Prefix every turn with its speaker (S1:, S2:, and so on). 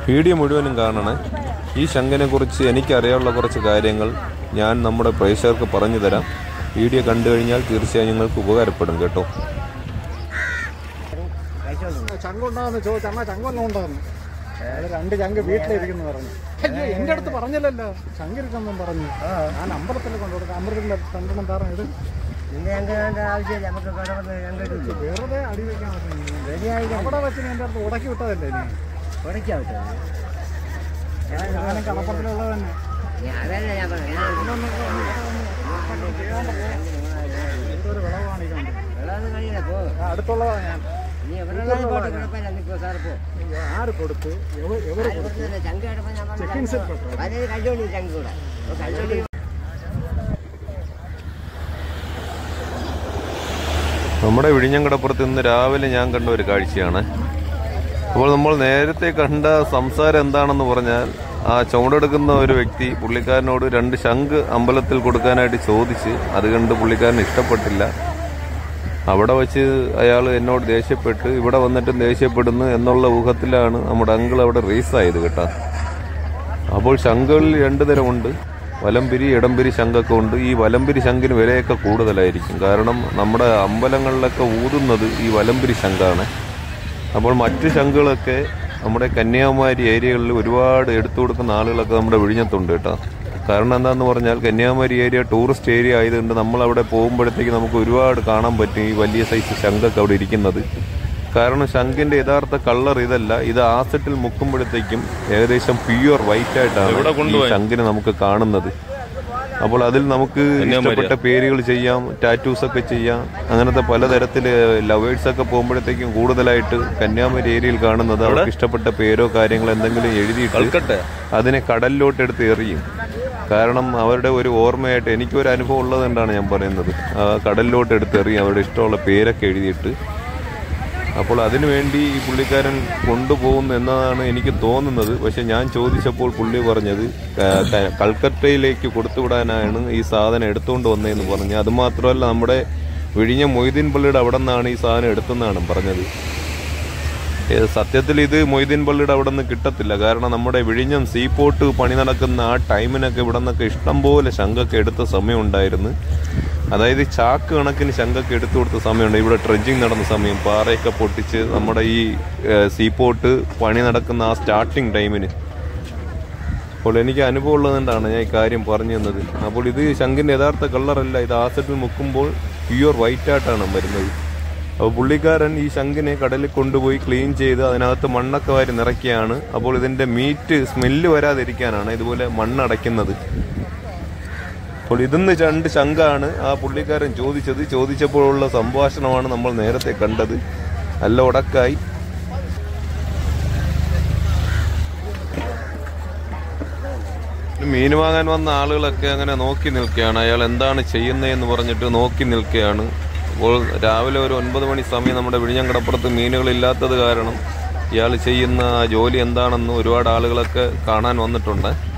S1: Video മുഴുവനും കാണണേ. ഈ ശംഖിനെ കുറിച്ച് എനിക്കറിയാനുള്ള കുറച്ച് കാര്യങ്ങൾ ഞാൻ നമ്മുടെ പ്രേക്ഷകർക്ക് പറഞ്ഞു തരാം. വീഡിയോ കണ്ടു കഴിഞ്ഞാൽ തീർച്ചയായും നിങ്ങൾക്ക് ഉപകാരപ്പെടും കേട്ടോ.
S2: ചങ്കുണ്ടാകുന്ന ചോദിച്ചാൽ ചങ്കൊന്നും ഉണ്ടാകുന്നു. രണ്ട് ചങ്ക് വീട്ടിലിരിക്കുന്നു പറഞ്ഞു. എന്റെ അടുത്ത് പറഞ്ഞല്ലോ ചങ്കിരിക്കൊന്നും പറഞ്ഞു. ഞാൻ അമ്പലത്തിൽ കൊണ്ടുകൊടുക്കാം. അമൃതത്തിൽ രണ്ടെണ്ണം താറണം. ഇത് വെറുതെ അടി വെക്കാൻ അവിടെ വെച്ച് എന്റെ അടുത്ത് ഉടക്കി വിട്ടതല്ലേ? ഞാൻ കടപ്പുറത്തിലുള്ളത് തന്നെ. എന്തൊരു വിളവാണ് ഈ കണ്ടത്. അടുത്തുള്ളതാ ഞാൻ. ആര് കൊടുത്തു?
S1: നമ്മുടെ വിഴിഞ്ഞംകടപ്പുറത്ത് ഇന്ന് രാവിലെ ഞാൻ കണ്ട ഒരു കാഴ്ചയാണ്. അപ്പോൾ നമ്മൾ നേരത്തെ കണ്ട സംസാരം എന്താണെന്ന് പറഞ്ഞാൽ, ആ ചുവടെടുക്കുന്ന ഒരു വ്യക്തി പുള്ളിക്കാരനോട് 2 ശംഖ് അമ്പലത്തിൽ കൊടുക്കാനായിട്ട് ചോദിച്ച് അത് കണ്ട് പുള്ളിക്കാരന് ഇഷ്ടപ്പെട്ടില്ല. അവിടെ വെച്ച് അയാൾ എന്നോട് ദേഷ്യപ്പെട്ട് ഇവിടെ വന്നിട്ടും ദേഷ്യപ്പെടുന്നു എന്നുള്ള ഊഹത്തിലാണ് നമ്മുടെ അങ്കിൾ അവിടെ റേസായത് കേട്ടോ. അപ്പോൾ ശംഖുകളിൽ 2 തരമുണ്ട്. വലംപിരി, ഇടംപിരി ശംഖൊക്കെ ഉണ്ട്. ഈ വലംപിരി ശംഖിന് വിലയൊക്കെ കൂടുതലായിരിക്കും. കാരണം നമ്മുടെ അമ്പലങ്ങളിലൊക്കെ ഊതുന്നത് ഈ വലംപിരി ശംഖാണ്. അപ്പോൾ മറ്റ് ശംഖുകളൊക്കെ നമ്മുടെ കന്യാകുമാരി ഏരിയകളിൽ ഒരുപാട് എടുത്തു കൊടുക്കുന്ന ആളുകളൊക്കെ നമ്മുടെ വിഴിഞ്ഞത്തുണ്ട് കേട്ടോ. കാരണം എന്താന്ന് പറഞ്ഞാൽ കന്യാകുമാരി ഏരിയ ടൂറിസ്റ്റ് ഏരിയ ആയതുകൊണ്ട് നമ്മളവിടെ പോകുമ്പോഴത്തേക്ക് നമുക്ക് ഒരുപാട് കാണാൻ പറ്റും ഈ വലിയ സൈസ് ശംഖൊക്കെ അവിടെ ഇരിക്കുന്നത്. കാരണം ശംഖിന്റെ യഥാർത്ഥ കളർ ഇതല്ല. ഇത് ആസിഡിൽ മുക്കുമ്പോഴത്തേക്കും ഏകദേശം പ്യുവർ വൈറ്റ് ആയിട്ടാണ് ഈ ശംഖിനെ നമുക്ക് കാണുന്നത്. അപ്പോൾ അതിൽ നമുക്ക് ഇഷ്ടപ്പെട്ട പേരുകൾ ചെയ്യാം, ടാറ്റൂസ് ഒക്കെ ചെയ്യാം. അങ്ങനത്തെ പലതരത്തില് ലവേഴ്സ് ഒക്കെ പോകുമ്പോഴത്തേക്കും കൂടുതലായിട്ട് കന്യാകുമാരി ഏരിയയിൽ കാണുന്നത് അവർക്ക് ഇഷ്ടപ്പെട്ട പേരോ കാര്യങ്ങളോ എന്തെങ്കിലും എഴുതിയിട്ട് അതിനെ കടലിലോട്ട് എടുത്ത് എറിയും. കാരണം അവരുടെ ഒരു ഓർമ്മയായിട്ട് എനിക്കൊരു അനുഭവം ഉള്ളത് കൊണ്ടാണ് ഞാൻ പറയുന്നത്. കടലിലോട്ട് എടുത്ത് എറിയും അവരുടെ ഇഷ്ടമുള്ള പേരൊക്കെ എഴുതിയിട്ട്. അപ്പോൾ അതിനുവേണ്ടി ഈ പുള്ളിക്കാരൻ കൊണ്ടുപോകുന്നു എന്നതാണ് എനിക്ക് തോന്നുന്നത്. പക്ഷെ ഞാൻ ചോദിച്ചപ്പോൾ പുള്ളി പറഞ്ഞത് കൽക്കട്ടയിലേക്ക് കൊടുത്തുവിടാനാണ് ഈ സാധനം എടുത്തുകൊണ്ട് വന്നതെന്ന് പറഞ്ഞു. അതുമാത്രമല്ല നമ്മുടെ വിഴിഞ്ഞ മൊയ്തീൻ പള്ളിയുടെ അവിടെ നിന്നാണ് ഈ സാധനം എടുത്തെന്നാണ് പറഞ്ഞത്. സത്യത്തിൽ ഇത് മൊയ്തീൻ പള്ളിയുടെ അവിടെ നിന്ന് കിട്ടത്തില്ല. കാരണം നമ്മുടെ വിഴിഞ്ഞം സീപോർട്ട് പണി നടക്കുന്ന ആ ടൈമിനൊക്കെ ഇവിടെ നിന്നൊക്കെ ഇഷ്ടംപോലെ ശംഖൊക്കെ എടുത്ത സമയം ഉണ്ടായിരുന്നു. അതായത് ചാക്ക് കണക്കിന് ശംഖൊക്കെ എടുത്തു കൊടുത്ത സമയമുണ്ട്. ഇവിടെ ട്രെഡ്ജിങ് നടന്ന സമയം, പാറയൊക്കെ പൊട്ടിച്ച് നമ്മുടെ ഈ സീപോർട്ട് പണി നടക്കുന്ന ആ സ്റ്റാർട്ടിങ് ടൈമിന്. അപ്പോൾ എനിക്ക് അനുഭവം ഉള്ളതുകൊണ്ടാണ് ഞാൻ ഈ കാര്യം പറഞ്ഞു തന്നത്. അപ്പോൾ ഇത് ശംഖിന്റെ യഥാർത്ഥ കളറല്ല. ഇത് ആസിഡിൽ മുക്കുമ്പോൾ പ്യുവർ വൈറ്റ് ആയിട്ടാണ് വരുന്നത്. അപ്പോൾ പുള്ളിക്കാരൻ ഈ ശംഖിനെ കടലിൽ കൊണ്ടുപോയി ക്ലീൻ ചെയ്ത് അതിനകത്ത് മണ്ണൊക്കെ വാരി നിറയ്ക്കുകയാണ്. അപ്പോൾ ഇതിന്റെ മീറ്റ് സ്മെല്ല് വരാതിരിക്കാനാണ് ഇതുപോലെ മണ്ണടയ്ക്കുന്നത്. അപ്പോൾ ഇതിന്ന് 2 ശംഖാണ് ആ പുള്ളിക്കാരൻ ചോദിച്ചത്. ചോദിച്ചപ്പോഴുള്ള സംഭാഷണമാണ് നമ്മൾ നേരത്തെ കണ്ടത്. നല്ല ഉടക്കായി. മീൻ വാങ്ങാൻ വന്ന ആളുകളൊക്കെ അങ്ങനെ നോക്കി നിൽക്കുകയാണ്. അയാൾ എന്താണ് ചെയ്യുന്നതെന്ന് പറഞ്ഞിട്ട് നോക്കി നിൽക്കുകയാണ്. അപ്പോൾ രാവിലെ ഒരു 9 മണി സമയം നമ്മുടെ വിഴിഞ്ഞംകടപ്പുറത്ത് മീനുകളില്ലാത്തത് കാരണം ഇയാൾ ചെയ്യുന്ന ജോലി എന്താണെന്ന് ഒരുപാട് ആളുകളൊക്കെ കാണാൻ വന്നിട്ടുണ്ട്.